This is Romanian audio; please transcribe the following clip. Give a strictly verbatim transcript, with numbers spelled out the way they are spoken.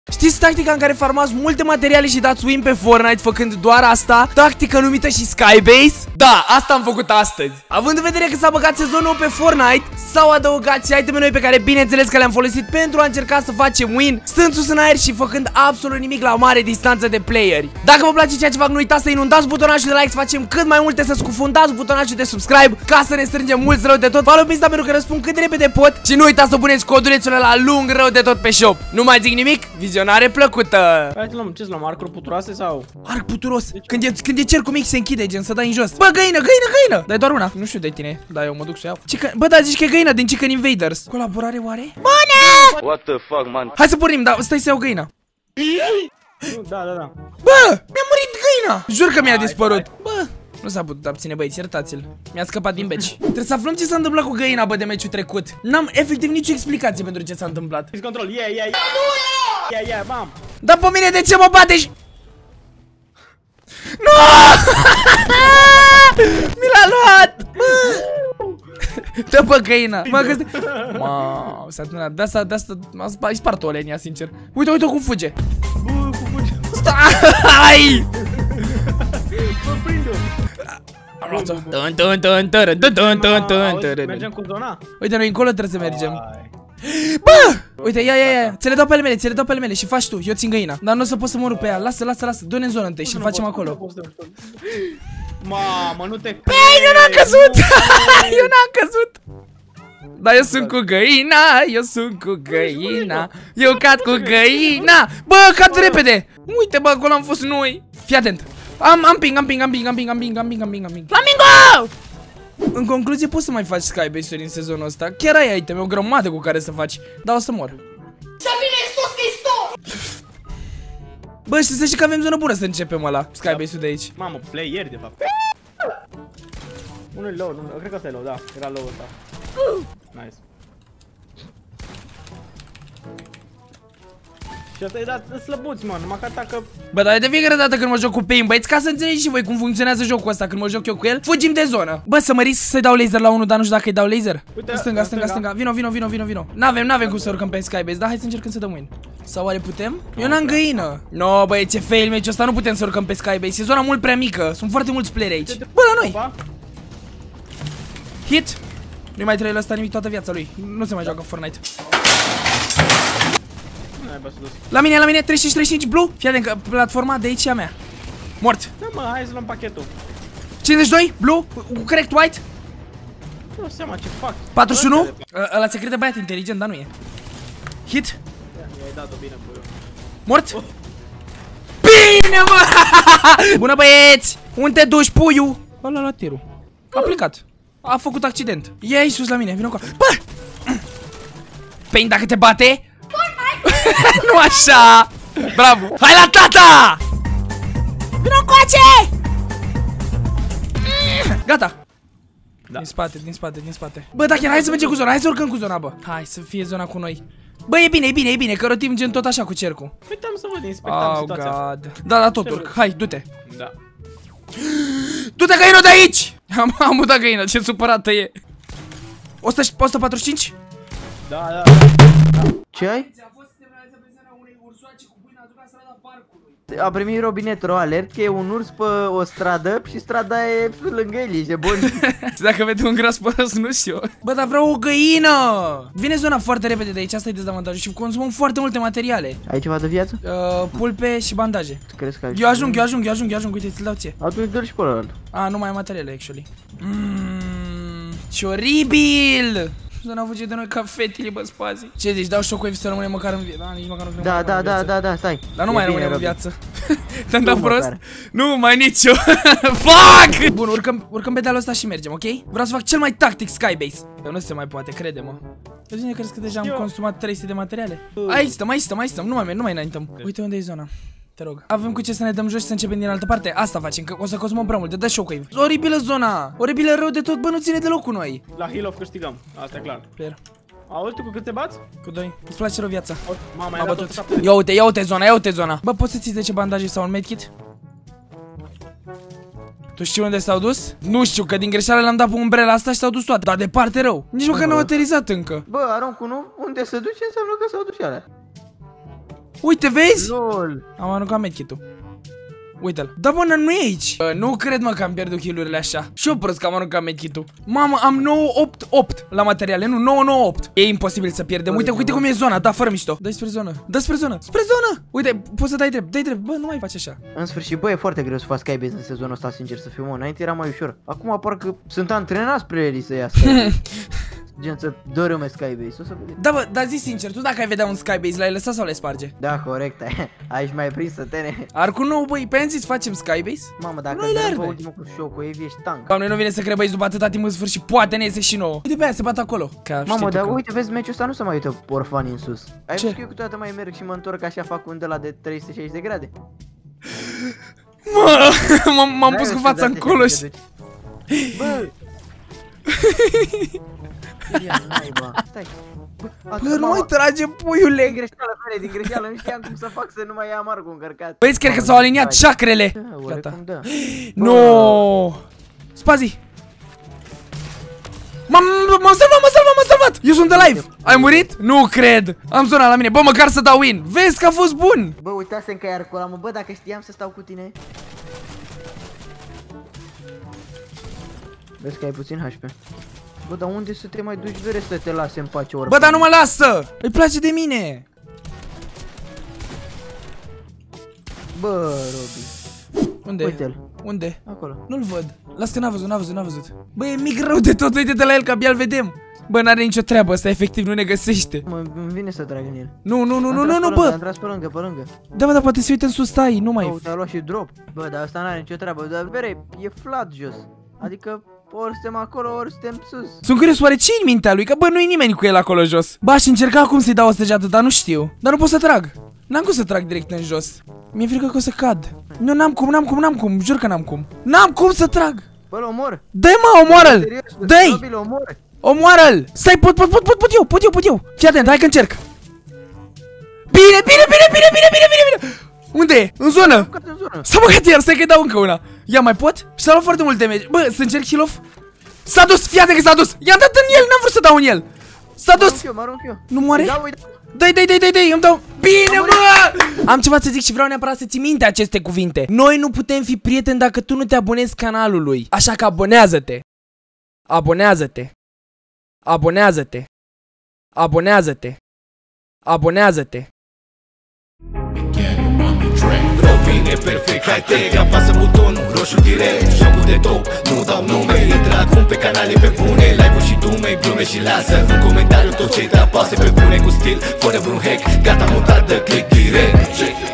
Știți tactica în care farmați multe materiale și dați win pe Fortnite făcând doar asta? Tactica numită și Skybase? Da, asta am făcut astăzi. Având în vedere că s-a băgat sezonul nou pe Fortnite, s-au adăugat și iteme noi pe care bineînțeles că le-am folosit pentru a încerca să facem win, stând sus în aer și făcând absolut nimic la o mare distanță de playeri. Dacă vă place ceea ce fac, nu uitați să inundați butonajul de like, să facem cât mai multe, să scufundați butonajul de subscribe ca să ne strângem mulți rău de tot. Follow pe Insta pentru că răspund cât de repede pot și nu uitați să puneți codulețul la lung rău de tot pe shop. Nu mai zic nimic, vizionare plăcută! Hai să luăm, ce să luăm, arcuri puturoase sau? Arc puturos, când e, când e cercul mic se închide, gen să dai în jos. Bă, găină, găină, găină! Dai doar una, nu știu de tine, dar eu mă duc să iau. Chicken... Bă, da, zici că e găină din Chicken Invaders. Colaborare oare? Bună! What the fuck, man? Hai să pornim, dar stai să iau găina. Da, da, da. Bă, mi-a murit găina! Jur că mi-a dispărut. Bă, nu s-a putut abține, băieți, iertați-l. Mi-a scăpat din beci. Trebuie să aflăm ce s-a întâmplat cu găina, bă, de meciul trecut. N-am efectiv nicio explicație pentru ce s-a întâmplat. Fiți control, ia, ia, ia. Ia, ia, bam. Dar pe mine de ce mă batești? Nu! Mi l-a luat! Dă pe găina! Mă găsesc... Mă, s-a terminat. De asta, de asta, ai spart-o olenia, sincer. Uite, uite cum fuge. Bă, cum fuge? Stai! Bă, prinde-o. Am luat-o. Tun, tun, tun, tun, tun, tun, tun, tun, tun. Mergem cu zona? Uite, noi încolo trebuie să mergem. Bă! Uite, ia, ia, ia, ți le dau pe ale mele, ți le dau pe ale mele și faci tu, eu țin găina. Dar nu o să pot să mă rup pe ea, lasă, lasă, lasă, du-ne în zonă întâi și facem acolo. Mamă, nu te crezi. Băi, eu n-am căzut! Eu n-am căzut! Dar eu sunt cu găina, eu sunt cu găina, eu cad cu găina. Bă, cad repede! Uite, bă, acolo am fost noi. Fii atent. Am, am ping, am ping, am ping, am ping, am ping, am ping, am ping, am ping. Flamingo! În concluzie, poți să mai faci Skybase-uri în sezonul ăsta. Chiar ai iteme, o grămadă cu care să faci. Dar o să mor. Să vină Iisus Hristos! Bă, știi să știi că avem zonă bună să începem ăla Skybase-ul de aici. Mamă, player de fapt. Unul low, nu, cred că ăsta e low, da, era low ăsta. Nice. Și ăsta e dat slăbuți, mă, numai că atacă. Bă, dar de fiecare dată când mă joc cu Pain, băieți, ca să înțelegeți și voi cum funcționează jocul ăsta când mă joc eu cu el, fugim de zonă. Bă, să mă risc să-i dau laser la unul, dar nu știu dacă îi dau laser. Uite, stânga, stânga, stânga, vino, vino, vino, vino, vino. N-avem, n-avem cum să urcăm pe Skybase, dar hai să încercăm să dăm win. Sau oare putem? Eu n-am găină. No, băieți, ce fail meciul ăsta, nu putem să urcăm pe Skybase, e zona mult prea mică, sunt foarte mulți playeri aici. Bă, la noi. Hit. Nu mai trebuie ăsta nimic toată viața lui. Nu se mai joacă Fortnite. La mine, la mine, treizeci și treizeci și cinci blue. Fii atent că platforma de aici e a mea. Mort. Da, mă, hai să luăm pachetul. cincizeci și doi, blue, cu corect white. Nu seama ce fac. patruzeci și unu. Ăla se crede băiat inteligent, dar nu e. Hit. I-ai dat-o bine, bă. Mort. Bine, mă. Bună, băieți. Unde te duci, puiu? Ăla la tirul. A plecat. A făcut accident. Ia aici sus la mine, vină acolo. Bă! Pain, dacă te bate. Nu așa! Bravo! Hai la tata! Vino încoace! Gata! Da. Din spate, din spate, din spate. Bă, dacă hai să mergem cu zona, hai să urcăm cu zona, bă. Hai să fie zona cu noi. Bă, e bine, e bine, e bine, că rotim gen tot așa cu cercul. Uitam să văd, inspectam oh, situația. God. Da, da, tot urc. Hai, du-te. Da. Du-te găină de aici! Am, am mutat găină, ce supărată e. o sută patruzeci și cinci? Da, da. Ce ai? A primit robinetul alert că e un urs pe o stradă și strada e lângă el, e bun. Dacă vede un gras păros, nu știu. Bă, dar vreau o găină! Vine zona foarte repede de aici, asta e dezavantajul și consumăm foarte multe materiale. Ai ceva de viață? Uh, pulpe și bandaje. Crezi că ai? Eu ajung, eu ajung, eu ajung, eu ajung, uite, ți-l dau ție. Atunci dă-l și pe ăla. Ah, nu mai am materiale, actually. Mmm, ce oribil! Să n-au fugit de noi ca fetile, bă, spazi. Ce zici, dau shockwave să rămânem măcar în viață? Da, nici măcar nu Da, da, da, da, da, stai. Dar nu mai rămânem în viață. Te-am dat prost? Nu, mai nici eu. Fuck! Bun, urcăm, urcăm pe dealul ăsta și mergem, ok? Vreau să fac cel mai tactic Skybase. Că nu se mai poate, crede-mă. Pe cine crezi că deja am consumat trei sute de materiale? Aici stăm, aici stăm, aici stăm, nu mai, nu mai înaintăm. Uite unde e zona. Te rog. Avem cu ce să ne dăm jos și să începem din altă parte. Asta facem, că o să consumăm prea multe. Dă shockwave. Oribilă zona. Oribilă rău de tot, bă, nu ține deloc cu noi. La heal off câștigăm. Asta e clar. Clear. Auzi tu cu cât te bați? Cu doi. Îți place rău viața. Mama, ai dat ia uite, ia uite zona, ia uite zona. Bă, poți să ții zece bandaje sau un medkit? Tu știi unde s-au dus? Nu știu, că din greșeală le-am dat pe umbrela asta și s-au dus toate. Dar departe rău. Nici măcar n-au aterizat încă. Bă, aruncul nu? Unde se duce înseamnă că s-au dus alea. Uite, vezi? Lol. Am aruncat medkit-ul. Uite-l. Da, bă, nu e aici. uh, Nu cred, mă, că am pierdut kill-urile așa. Și eu prost că am aruncat medkit-ul. Mamă, am nouă opt opt la materiale. Nu, nouă nouă opt. E imposibil să pierdem. Uite, uite cum e zona. Da, fără mișto. Dă-i spre zonă. Dă spre zonă. Spre zonă. Uite, poți să dai drept. Dai drept. Bă, nu mai faci așa. În sfârșit, bă, e foarte greu să faci Skybase în sezonul ăsta, sincer să fiu, mă. Înainte era mai ușor. Acum parcă sunt antrenați spre el să ia Skybase. Gen să dărâme Skybase, o să vedem. Da, bă, dar zi sincer, tu dacă ai vedea un Skybase, l-ai lăsat sau l-ai sparge? Da, corect, aici mai prins să tene. Arcul nou, băi, pe zis facem Skybase? Mamă, dacă Noi dăm pe ultimul cu șocul, Evi, ești tank. Doamne, nu vine să cred, băi, după atâta timp în sfârșit, poate ne iese și nouă. Uite pe aia, se bat acolo. Ca, Mamă, dar că... uite, vezi, meciul ăsta nu se mai uită orfanii în sus. Ai Ce? văzut că eu câteodată mai merg și mă întorc așa, fac un de la de trei sute șaizeci de grade. Mă, m-am pus cu fața în colo și... Bă! Ia, naiba, stai. Bă, nu mai trage, puiule. Din greșeală, fere, din greșeală, nu știam cum să fac să nu mai ia Marco încărcat. Băi, cred că s-au aliniat chakrele. Gata. No! Spazi! M-am salvat, m-am salvat, m-am salvat! Eu sunt de live! Ai murit? Nu cred! Am zona la mine, bă, măcar să dau win! Vezi că a fost bun! Bă, uitasem că e arcul ăla, mă, bă, dacă știam să stau cu tine. Vezi că ai puțin H P. Bă, dar unde să te mai duci, vere, să te lase în pace ori? Bă, dar nu mă lasă! Îi place de mine! Bă, Robi. Unde? Uite-l. Unde? Acolo. Nu-l văd. Las că n-a văzut, n-a văzut, n-a văzut. Bă, e mic rău de tot, uite-te la el că abia-l vedem. Bă, n-are nicio treabă, ăsta efectiv nu ne găsește. Mă, îmi vine să trag în el. Nu, nu, nu, nu, nu, nu, Am bă! tras pe lângă, pe lângă. Da, bă, dar poate se uită în sus, stai, nu mai... Bă, te-a luat și drop. Bă, dar asta n-are nicio treabă, dar vere, e flat jos. Adică ori suntem acolo, ori suntem sus. Sunt curios, oare ce în mintea lui? Că bă, nu-i nimeni cu el acolo jos. Bă, aș încerca acum să-i dau o săgeată, dar nu știu. Dar nu pot să trag. N-am cum să trag direct în jos. Mi-e frică că o să cad. Nu, n-am cum, n-am cum, n-am cum, jur că n-am cum. N-am cum să trag. Bă, îl omor. Dă-i, mă, omoară-l. Dă-i. Omoară-l. Stai, pot, pot, pot, pot, pot eu, pot eu, pot eu. Fii atent, hai că încerc. Bine, bine, bine, bine, bine, bine, bine, bine. Unde e? În zonă. S-a băgat iar, stai că-i dau încă una. Ia, mai pot? Și s-a luat foarte mult damage. Bă, să încerc heal-off. S-a dus, fii atent că s-a dus. I-am dat în el, n-am vrut să dau în el. S-a dus. Nu moare? Dai, dai, dai, dai, dai, îmi dau. Bine, bă! Am ceva să zic și vreau neapărat să ții minte aceste cuvinte. Noi nu putem fi prieteni dacă tu nu te abonezi canalului. Așa că abonează-te. Abonează-te. Abonează-te. Abonează-te. Abonează-te. Robin e perfect, high-tech, apasă butonul roșu direct, jocul de top, nu dau nume. Intră acum pe canale pe bune, live-uri și dume, glume și lasă în comentariu tot ce te apasă pe bune, cu stil, fără vreun hack. Gata, mutat, dă click direct.